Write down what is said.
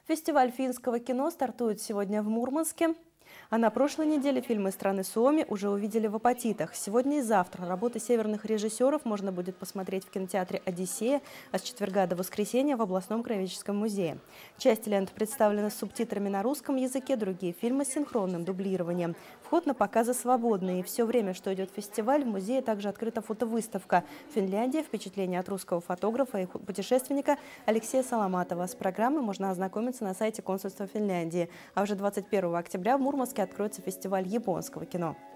Фестиваль финского кино стартует сегодня в Мурманске. А на прошлой неделе фильмы страны Суоми уже увидели в апатитах. Сегодня и завтра работы северных режиссеров можно будет посмотреть в кинотеатре «Одиссея», а с четверга до воскресенья в областном краеведческом музее. Часть лент представлены с субтитрами на русском языке, другие фильмы с синхронным дублированием. Вход на показы свободный. И все время, что идет фестиваль, в музее также открыта фотовыставка «Финляндия. Впечатления от русского фотографа и путешественника» Алексея Соломатова. С программой можно ознакомиться на сайте консульства Финляндии. А уже 21 октября в Мурманске откроется фестиваль японского кино.